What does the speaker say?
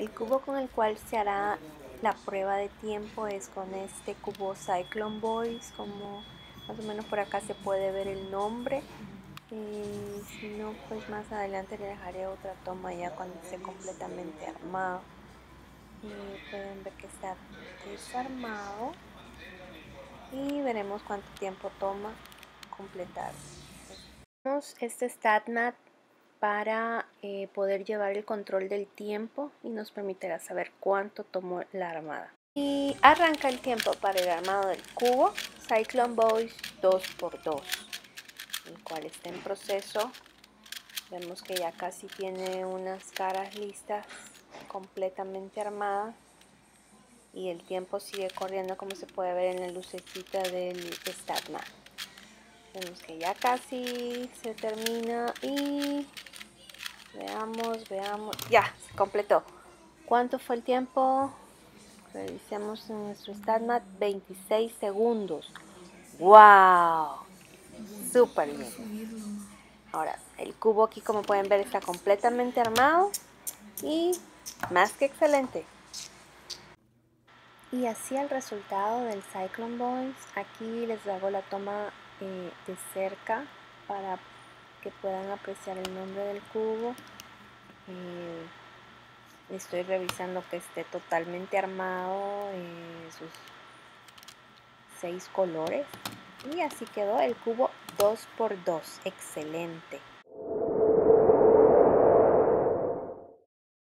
El cubo con el cual se hará la prueba de tiempo es con este cubo Cyclone Boys, como más o menos por acá se puede ver el nombre. Si no, pues más adelante le dejaré otra toma ya cuando esté completamente armado. Pueden ver que está desarmado y veremos cuánto tiempo toma completar. Este StatMat para poder llevar el control del tiempo y nos permitirá saber cuánto tomó la armada. Y arranca el tiempo para el armado del cubo Cyclone Boys 2x2, el cual está en proceso. Vemos que ya casi tiene unas caras listas, completamente armadas, y el tiempo sigue corriendo como se puede ver en la lucecita del StatMat. Vemos que ya casi se termina y veamos, ya se completó. ¿Cuánto fue el tiempo? Revisemos en nuestro StatMat, 26 segundos. ¡Wow! Súper bien. Ahora, el cubo aquí, como pueden ver, está completamente armado y más que excelente. Y así el resultado del Cyclone Boys. Aquí les hago la toma de cerca para que puedan apreciar el nombre del cubo. Estoy revisando que esté totalmente armado, sus 6 colores, y así quedó el cubo 2x2. Excelente.